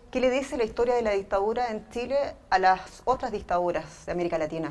¿Qué le dice la historia de la dictadura en Chile a las otras dictaduras de América Latina?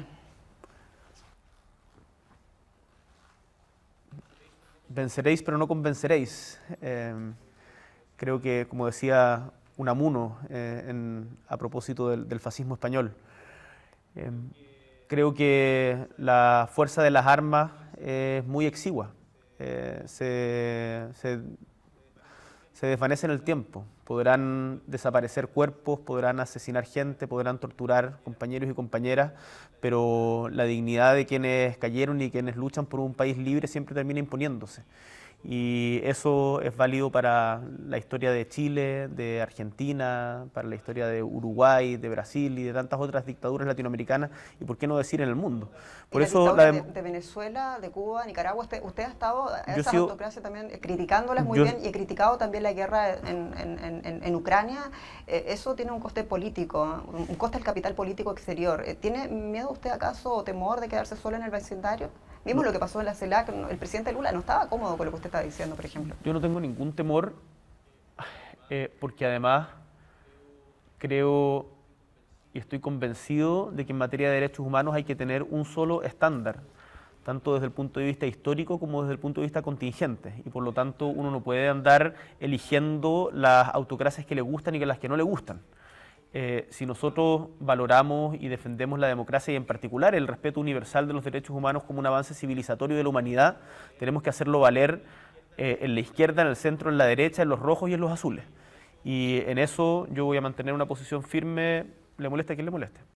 Venceréis, pero no convenceréis. Creo que, como decía Unamuno a propósito del fascismo español, eh, creo que la fuerza de las armas es muy exigua. Eh, se, se- Se desvanece en el tiempo. Podrán desaparecer cuerpos, podrán asesinar gente, podrán torturar compañeros y compañeras, pero la dignidad de quienes cayeron y quienes luchan por un país libre siempre termina imponiéndose. Y eso es válido para la historia de Chile, de Argentina, para la historia de Uruguay, de Brasil y de tantas otras dictaduras latinoamericanas, y por qué no decir en el mundo. Y Por las eso dictaduras de Venezuela, de Cuba, Nicaragua, usted ha estado a yo he esas sido, autocracias también criticándolas muy yo, bien y ha criticado también la guerra en Ucrania. Eso tiene un coste político, un coste del capital político exterior. ¿Tiene miedo usted acaso o temor de quedarse solo en el vecindario? Vimos no, lo que pasó en la CELAC, el presidente Lula no estaba cómodo con lo que usted está diciendo, por ejemplo. yo no tengo ningún temor, porque además creo y estoy convencido de que en materia de derechos humanos hay que tener un solo estándar, tanto desde el punto de vista histórico como desde el punto de vista contingente, y por lo tanto uno no puede andar eligiendo las autocracias que le gustan y las que no le gustan. Si nosotros valoramos y defendemos la democracia y en particular el respeto universal de los derechos humanos como un avance civilizatorio de la humanidad, tenemos que hacerlo valer en la izquierda, en el centro, en la derecha, en los rojos y en los azules. Y en eso yo voy a mantener una posición firme, le moleste a quien le moleste.